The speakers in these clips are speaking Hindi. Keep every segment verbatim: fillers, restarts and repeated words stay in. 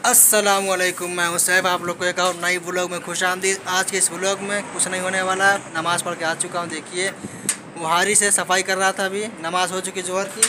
अस्सलामुअलैकुम, मैं हूं सैफ। आप लोग को एक और नई व्लॉग में खुश आमदीद। आज के इस व्लॉग में कुछ नहीं होने वाला है। नमाज़ पढ़ के आ चुका हूं। देखिए बुहारी से सफाई कर रहा था, अभी नमाज़ हो चुकी जोहर की।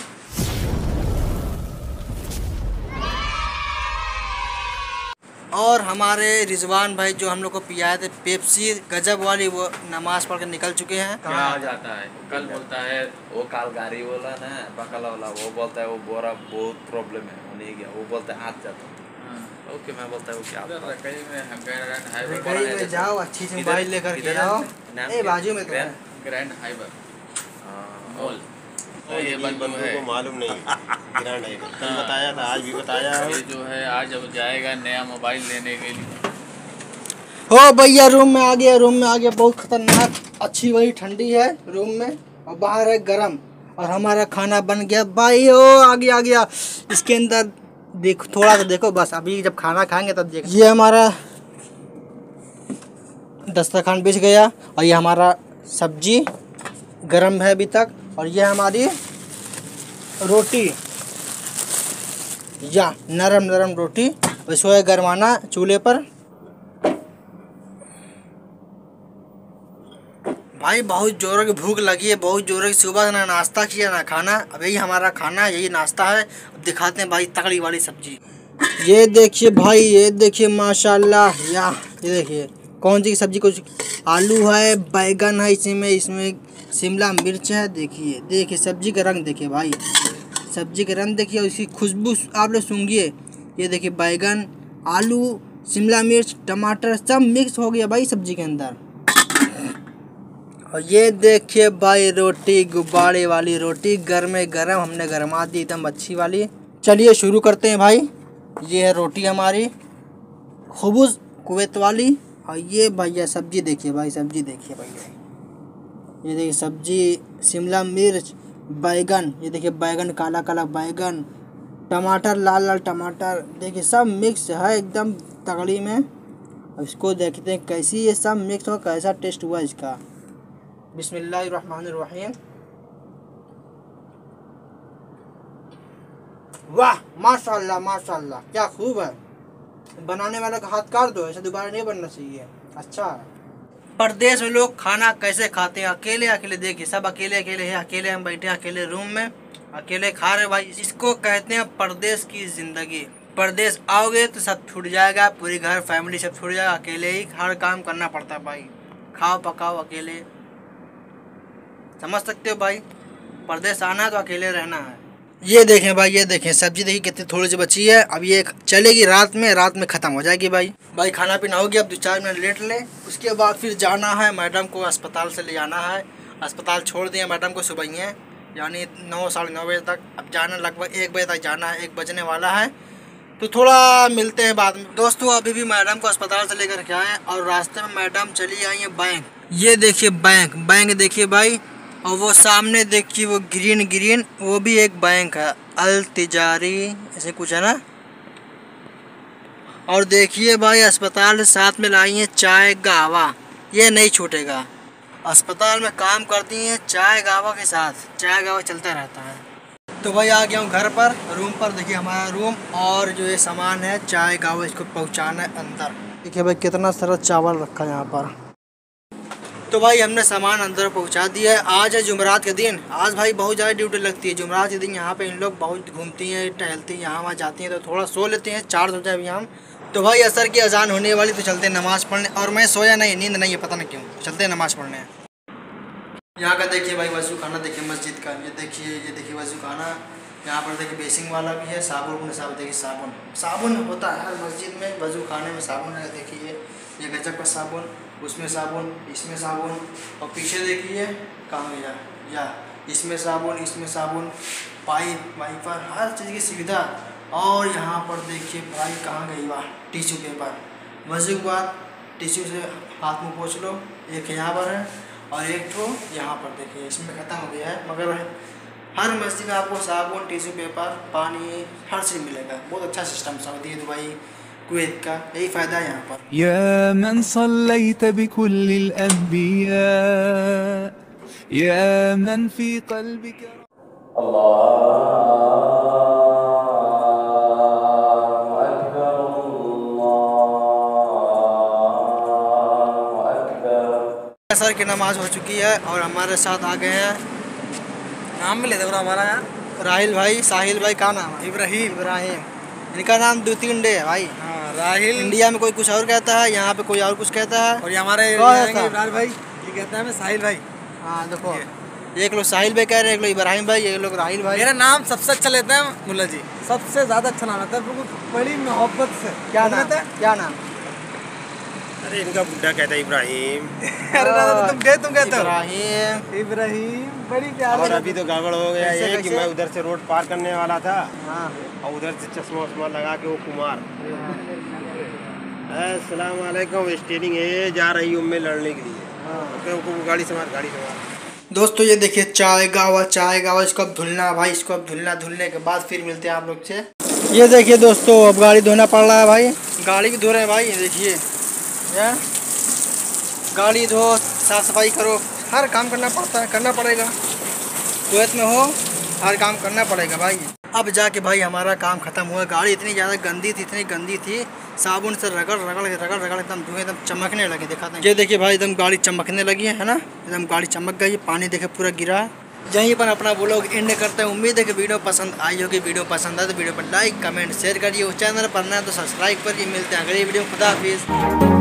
और हमारे रिजवान भाई जो हम लोग को पियाए थे पेप्सी गजब वाली, वो नमाज़ पढ़ के निकल चुके हैं। क्या आ जाता है कल बोलता है वो काल गाड़ी बोला ना बकला वाला, वो बोलता है वो बोरा बहुत प्रॉब्लम है, वो नहीं गया। वो बोलता है आज जाता हूँ। ओके मैं बोलता है वो क्या कहीं में ग्रैंड हाईवे कहीं में जाओ, अच्छी सी मोबाइल लेकर के आओ। ए बाजू में तो ग्रैंड हाईवे मॉल। ये बंदों को मालूम नहीं ग्रैंड हाईवे कल बताया था, आज भी बताया है। ये जो है आज अब जाएगा नया मोबाइल लेने के लिए। ओ भैया रूम में आ गया, रूम में आ गया। बहुत खतरनाक अच्छी वाली ठंडी है रूम में, और बाहर है गरम। और हमारा खाना बन गया भाई। ओ आ गया आ गया इसके अंदर देखो, थोड़ा सा देखो बस। अभी जब खाना खाएंगे तब देखो। ये हमारा दस्तरखान बिछ गया, और ये हमारा सब्जी गरम है अभी तक। और ये हमारी रोटी, या नरम नरम रोटी, इसको है गरमाना चूल्हे पर। भाई बहुत जोरों की भूख लगी है, बहुत जोरों की। सुबह ना नाश्ता किया ना खाना, अब यही हमारा खाना, यही नाश्ता है। अब दिखाते हैं भाई तगड़ी वाली सब्जी। ये देखिए भाई, ये देखिए माशाल्लाह। या ये देखिए कौन सी सब्जी, कुछ आलू है, बैगन है, इसमें इसमें शिमला मिर्च है। देखिए देखिए सब्जी का रंग देखिए भाई, सब्जी का रंग देखिए, और इसकी खुशबू आप लोग सूंघिए। ये देखिए बैगन, आलू, शिमला मिर्च, टमाटर सब मिक्स हो गया भाई सब्जी के अंदर। और ये देखिए भाई रोटी, गुब्बारे वाली रोटी, गर्मे गरम हमने गरमा दी एकदम अच्छी वाली। चलिए शुरू करते हैं भाई। ये है रोटी हमारी खुबूज कुवैत वाली। और ये भैया सब्जी देखिए भाई, सब्जी देखिए भैया। ये देखिए सब्जी, शिमला मिर्च, बैगन, ये देखिए बैगन काला काला बैगन, टमाटर लाल लाल टमाटर, देखिए सब मिक्स है एकदम तगड़ी में। अब इसको देखते हैं कैसी ये सब मिक्स हो, कैसा टेस्ट हुआ इसका। बिस्मिल्लाहिर्रहमानिर्रहीम। वाह माशाल्लाह माशाल्लाह, क्या खूब है। बनाने वाले का हाथ काट दो, ऐसा दोबारा नहीं बनना चाहिए। अच्छा परदेश में लोग खाना कैसे खाते हैं, अकेले अकेले। देखिए सब अकेले अकेले हैं, अकेले हम बैठे हैं अकेले रूम में, अकेले खा रहे भाई। इसको कहते हैं परदेश की जिंदगी। परदेश आओगे तो सब छूट जाएगा, पूरी घर फैमिली सब छूट जाएगा। अकेले ही हर काम करना पड़ता है भाई, खाओ पकाओ अकेले। समझ सकते हो भाई, परदेश आना है तो अकेले रहना है। ये देखें भाई, ये देखें सब्जी देखिए कितनी थोड़ी सी बची है। अब ये चलेगी रात में, रात में ख़त्म हो जाएगी भाई। भाई खाना पीना हो गया, अब दो चार मिनट लेट लें। उसके बाद फिर जाना है, मैडम को अस्पताल से ले जाना है। अस्पताल छोड़ दिया मैडम को सुबह ही, यानी नौ साढ़े नौ बजे तक। अब जाना लगभग एक बजे तक जाना है, एक बजने वाला है। तो थोड़ा मिलते हैं बाद में दोस्तों। अभी भी मैडम को अस्पताल से लेकर के आए, और रास्ते में मैडम चली आई है बैंक। ये देखिए बैंक, बैंक देखिए भाई। और वो सामने देखिए वो ग्रीन ग्रीन, वो भी एक बैंक है, अल तिजारी ऐसे कुछ है ना। और देखिए भाई अस्पताल साथ में लाई है चाय गावा, ये नहीं छूटेगा। अस्पताल में काम करती हैं चाय गावा के साथ, चाय गावा चलता रहता है। तो भाई आ गया हूँ घर पर, रूम पर। देखिए हमारा रूम, और जो ये सामान है चाय गावा, इसको पहुँचाना है अंदर। देखिए भाई कितना सारा चावल रखा है यहाँ पर। तो भाई हमने सामान अंदर पहुंचा दिया है। आज है जुमरात के दिन, आज भाई बहुत ज़्यादा ड्यूटी लगती है जुमरात के दिन। यहाँ पे इन लोग बहुत घूमती हैं, टहलती हैं, यहाँ वहाँ जाती हैं, तो थोड़ा सो लेते हैं। चार बजे अभी हम। तो भाई असर की अजान होने वाली, तो चलते हैं नमाज़ पढ़ने। और मैं सोया नहीं, नींद नहीं है, पता नहीं क्यों। चलते हैं नमाज़ पढ़ने। यहाँ का देखिए भाई वज़ू खाना देखिए मस्जिद का। ये देखिए, ये देखिए वज़ू खाना। यहाँ पर देखिए बेसिंग वाला भी है, साबुन साबुन देखिए, साबुन साबुन होता है हर मस्जिद में। वज़ू खाने में साबुन है, देखिए ये गजब का साबुन, उसमें साबुन, इसमें साबुन। और पीछे देखिए कहाँ गया, या इसमें साबुन, इसमें साबुन, पाइप वाइपर, हर चीज़ की सुविधा। और यहाँ पर देखिए भाई कहाँ गई वाह टिश्यू पेपर। वज़ू के बाद टिश्यू से हाथ मुँह पोंछ लो। एक यहाँ पर है, और एक तो यहाँ पर देखिए, इसमें ख़त्म हो गया है। मगर हर मस्जिद में आपको साबुन, टिश्यू पेपर, पानी, हर चीज़ मिलेगा। बहुत अच्छा सिस्टम सऊदी दुबई कुवैत का, यही फ़ायदा है यहाँ पर। या मन सल्लैत बिकुल्लिल अंबिया या मन फी क़ल्बिका अल्लाहु अकबर। असर की नमाज हो चुकी है और हमारे साथ आ गए हैं, नाम भी ले दो हमारा यार, राहिल भाई, साहिल भाई का नाम है? इब्राहिम। इब्राहिम। इनका नाम दो तीन डे है भाई। हाँ, राहिल। इंडिया में कोई कुछ और कहता है, यहाँ पे कोई और कुछ कहता है। और ये हमारे कौन इब्राहिम सा? भाई, ये कहता है मैं साहिल भाई। हाँ देखो, एक लोग साहिल भाई कह रहे हैं, एक लोग इब्राहिम भाई, एक लोग राहिल भाई। मेरा नाम सबसे अच्छा लेते हैं मुल्ला जी, सबसे ज्यादा अच्छा नाम आता है, बिल्कुल बड़ी मोहब्बत से। क्या नाम है? क्या नाम? अरे इनका बुड्ढा कहता है इब्राहिम। अरे दादा तुम गए तुम कहते हो इब्राहिम। इब्राहिम, बड़ी प्यार। और अभी तो गड़बड़ हो गया कैसे, ये कि कैसे? मैं उधर से रोड पार करने वाला था हाँ। और उधर से चश्मा वश्मा लगा के वो कुमार, अस्सलाम वालेकुम, स्टीयरिंग है जा रही हूँ मैं लड़ने के लिए। ओके ओके, गाड़ी संभाल गाड़ी संभाल। दोस्तों ये देखिए चाय गावा, चाय गावा, इसको अब धुलना भाई, इसको अब धुलना, धुलने के बाद फिर मिलते हैं आप लोग से। ये देखिए दोस्तों, अब गाड़ी धोना पड़ रहा है भाई, गाड़ी भी धो रहे हैं भाई। ये देखिए या गाड़ी धो, साफ सफाई करो, हर काम करना पड़ता है, करना पड़ेगा। कुवैत में हो हर काम करना पड़ेगा भाई। अब जाके भाई हमारा काम खत्म हुआ। गाड़ी इतनी ज़्यादा गंदी थी, इतनी गंदी थी, साबुन से रगड़ रगड़ रगड़ रगड़ एकदम धुएं एकदम चमकने लगे। दिखाते हैं, ये देखिए भाई एकदम गाड़ी चमकने लगी है ना, एकदम गाड़ी चमक गई, पानी देखे पूरा गिरा। यहीं पर अपना वो लोग एंड करते हैं। उम्मीद है कि वीडियो पसंद आई होगी। वीडियो पसंद आए तो वीडियो पर लाइक कमेंट शेयर करिए, चैनल पर नया तो सब्सक्राइब करिए। मिलते हैं अगली वीडियो में। खुदा हाफिज़।